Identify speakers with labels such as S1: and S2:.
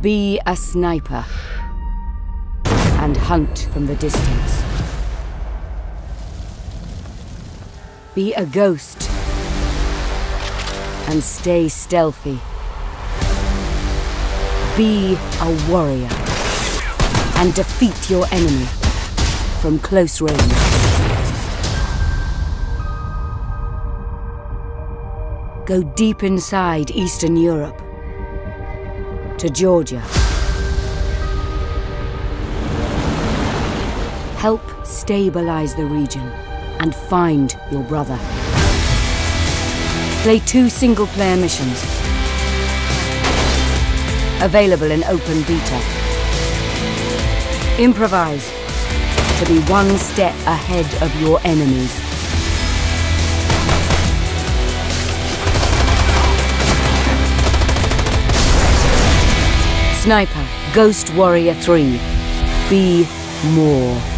S1: Be a sniper and hunt from the distance. Be a ghost and stay stealthy. Be a warrior and defeat your enemy from close range. Go deep inside Eastern Europe to Georgia. Help stabilize the region and find your brother. Play 2 single-player missions. Available in open beta. Improvise to be 1 step ahead of your enemies. Sniper Ghost Warrior 3. Be more.